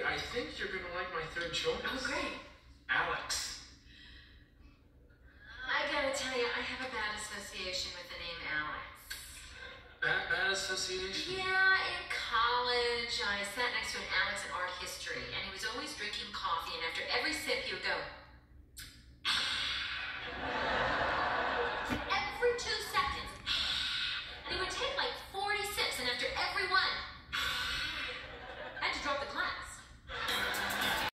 I think you're gonna like my third choice. Oh, great. Alex. I gotta tell you, I have a bad association with the name Alex. Bad association? Yeah, in college, I sat next to an Alex in art history, and he was always drinking coffee, and after every sip, he would go,